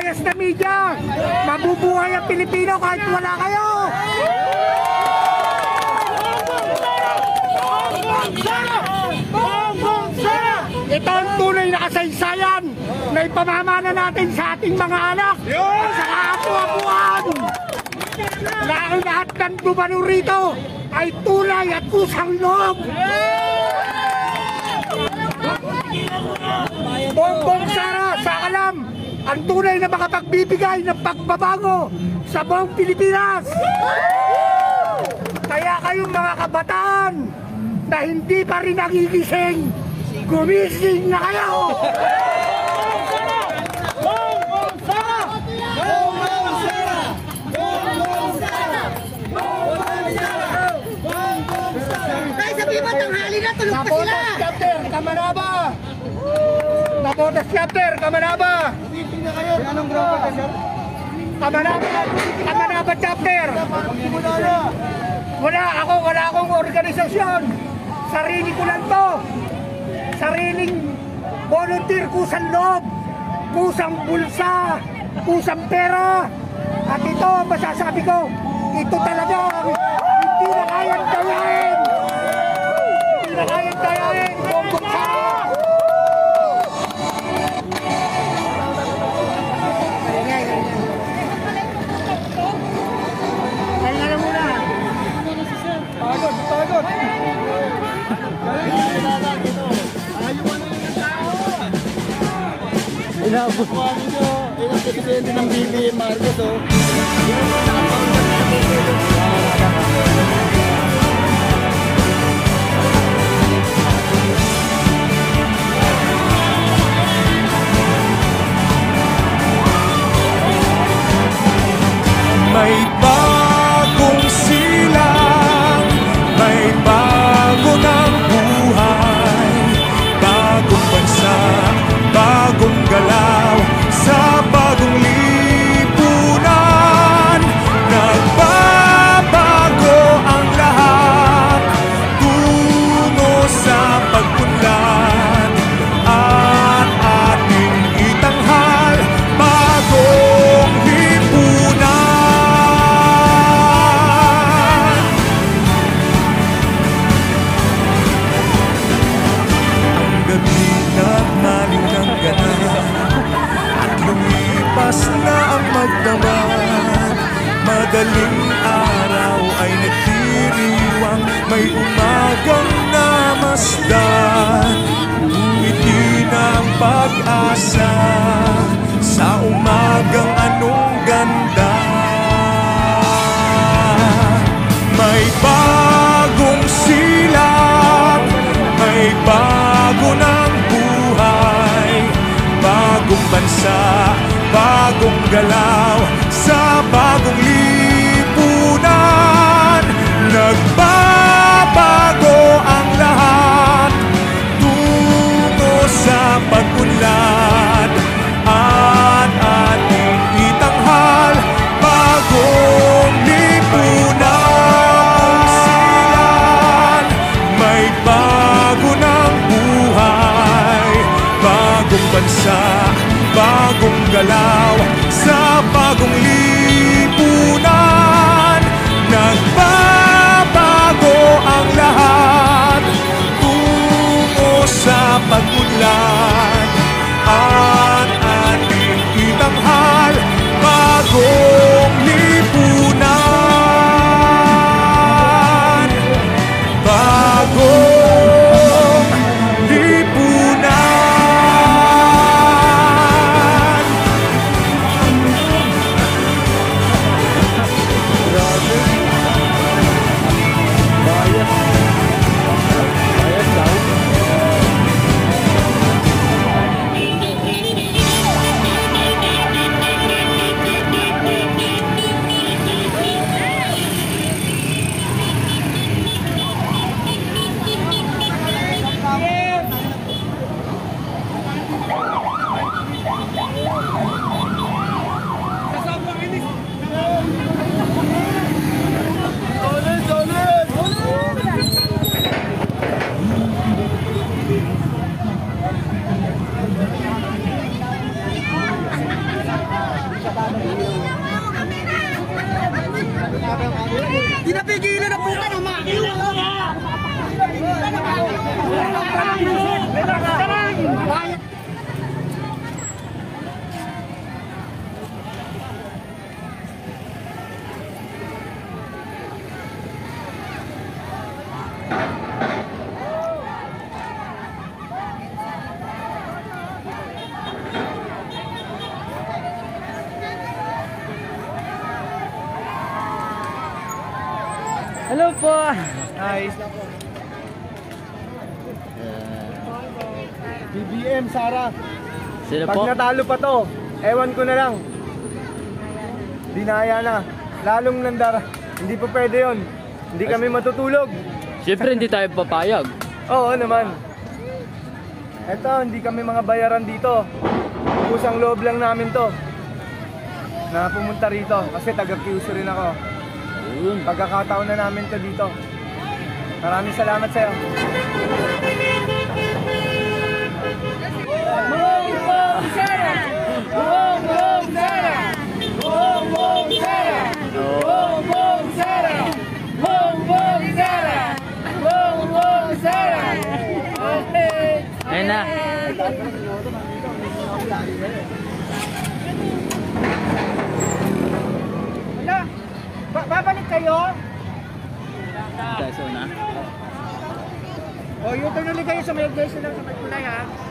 bias na media. Mabubuhay ang Pilipino kahit wala kayo. Ito ang tunay na kasaysayan na ipamamana natin sa ating mga anak sa kaapu-apuan. Lahat ng gumano rito ay tunay at kusang loob. Bongbong Sara sa Alam, ang tunay na makapagbibigay ng pagbabago sa buong Pilipinas. Kaya kayong mga kabataan na hindi pa rin nagigising, gumising na kayo! Bongbong Sara! Bongbong Sara! Bongbong Sara! Bongbong Sara! Bongbong Sara! Dahil sabihin mo, tanghali na, tulog pa sila! Nabotas chapter, Kamanaba! Nabotas chapter, Kamanaba! Meeting na kayo. Anong grupo ka, sir? Kamanaba chapter! Wala akong organisasyon. Sarili ko lang to. Sariling volunteer, kusang loob, kusang bulsa, kusang pera. At ito, masasabi ko, ito talaga hindi na kayang dayain. Hindi na kayang dayain. Bongbong Sara! Kaya na muna. Pagod. Inabot mo nyo, ilang presidente ng BBM Marcos, oh. May bagong silang, may bago ng buhay, bagong bansa, bagong galaw, sa bagong lipunan. Nagbabago ang lahat, tungo sa pagpunlan, at ating itanghal, bagong lipunan. Nagmaling ng ganap at lumipas na ang magdamag. Madaling araw ay nagdiriwang, may umagang namasdan. Ngiti ng pag-asa sa umagang anong ganda. May bagong silak, may bago ng buhay, bagong bansa, bagong galaw, sa bagong lipunan. Pinapigilan na po ka naman. Hello po. Hi. BBM, Sara. Sino Pag po? natalo pa to, ewan ko na lang. Dinaya na. Lalong nandara. Hindi pa pwede yun. Hindi kami matutulog. Siyempre hindi tayo papayag. Oo naman. Eto, hindi kami mga bayaran dito. Kusang loob lang namin to. Na pumunta rito. Kasi taga-QC rin ako. Yun. Pagkakataon na namin to dito. Maraming salamat sa'yo. Ayun na. Wala. Babalik kayo? Kaso na. O, yung tuloy kayo sa may guys na sa may kulay ha.